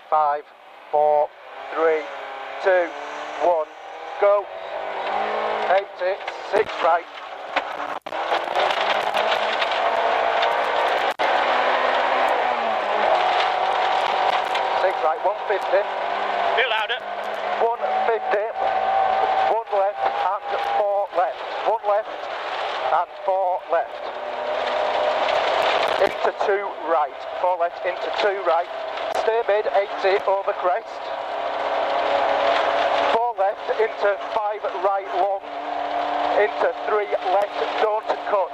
5, 4, 3, 2, 1, go. 80, 6 right. 6 right, 150. Bit louder. 150. 1 left and 4 left. 1 left and 4 left. Into 2 right. 4 left into 2 right. Stay mid, 80 over crest. 4 left into 5 right long. Into 3 left, don't cut.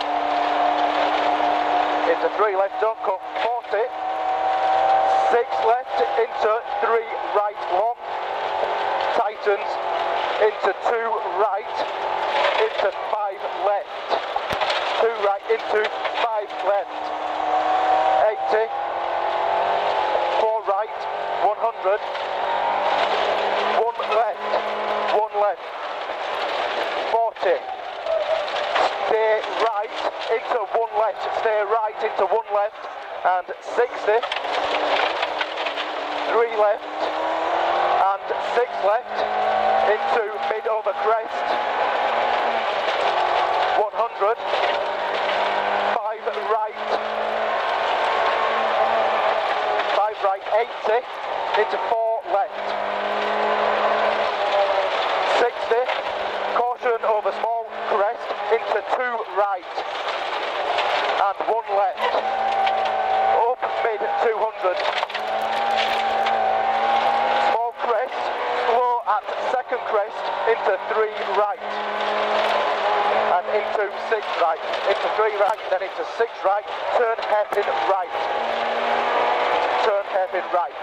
Into 3 left, don't cut. 40. 6 left into 3 right long. Tightens into 2 right. Into 5 left. 2 right into 5 left. 80. 4 right. 100. 1 left. 1 left. 40. Stay right into 1 left. Stay right into 1 left. And 60. 3 left. And 6 left. Into mid over crest. 100. 5 right. 5 right. 80. Into 4 left. 60. Caution over small crest into 2 right and 1 left. Up mid 200. Small crest, slow at second crest into 3 right and into 6 right. Into 3 right, then into 6 right. Turn hairpin right. Turn hairpin right.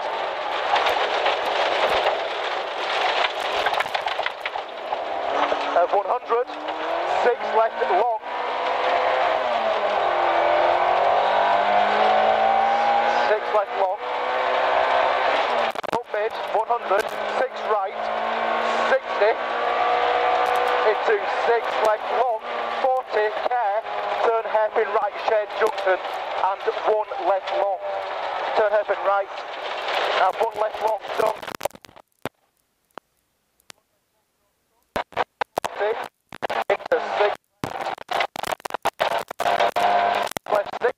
100, 6 left long. 6 left long. Up mid, 100, 6 right, 60. Into 6 left long, 40, care. Turn hairpin right, shared junction, and 1 left long. Turn hairpin right, and 1 left long, done. Into 6 left 6.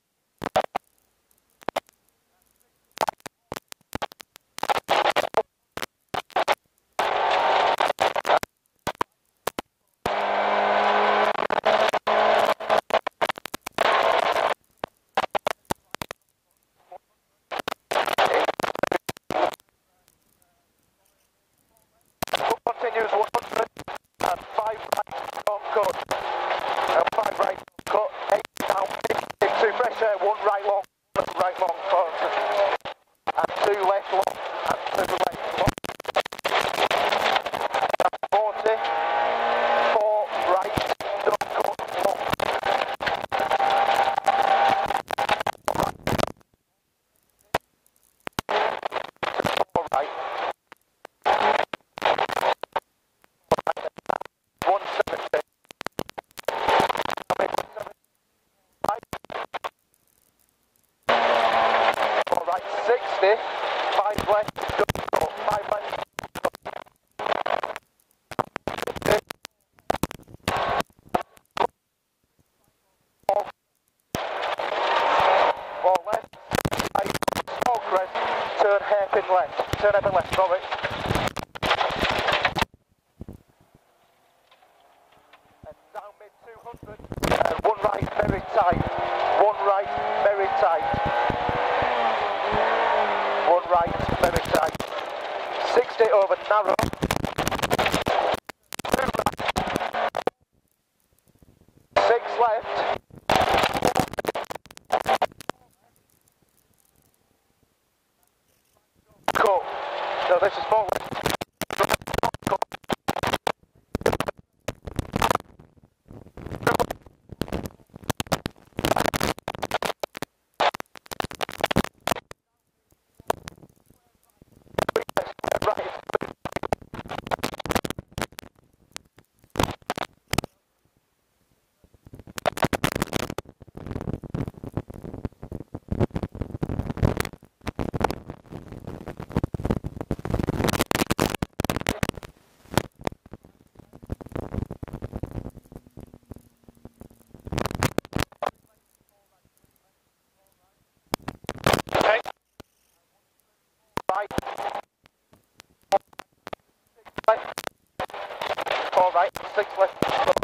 Continues 100 and 5 right don't cut. And 5 right cut, 8 down into fresh air, 1 right long forward. And 2 left long and 2 left long. And 40, 4 right don't cut long. 4 right. 170. 4 right, 60. 5 left, don't go. 5 left. 4 left. 5 small crest. Turn hairpin left. Turn hairpin left, sorry. Down mid 200 and 1 right very tight, 1 right very tight, 1 right very tight, 60 over narrow, 2 right, 6 left, cut, so this is 4 left. 6 left.